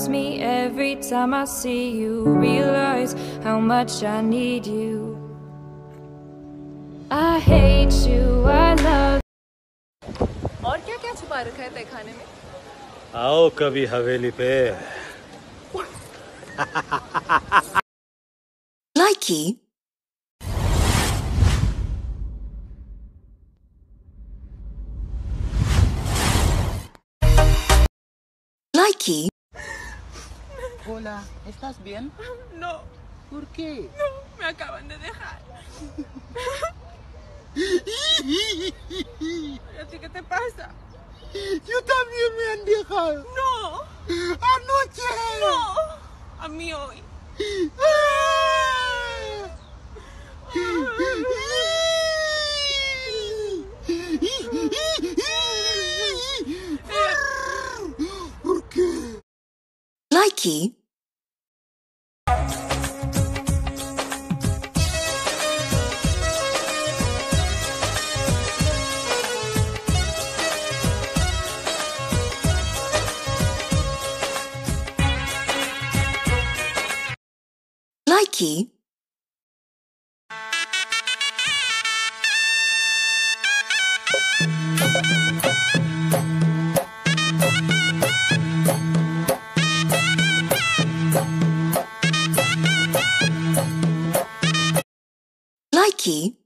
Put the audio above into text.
me every time I see you. Realize how much I need you. I hate you, I love. और क्या क्या छुपा रखा है तहखाने में? आओ कभी हवेली पे। Likey. Likey. Hola, ¿estás bien? No, ¿Por qué? no, me acaban de dejar. ¿A ti qué te pasa? Yo también me han dejado. No, Anoche. no, a mí hoy. ¿Por qué? Likey. Likey. Likey.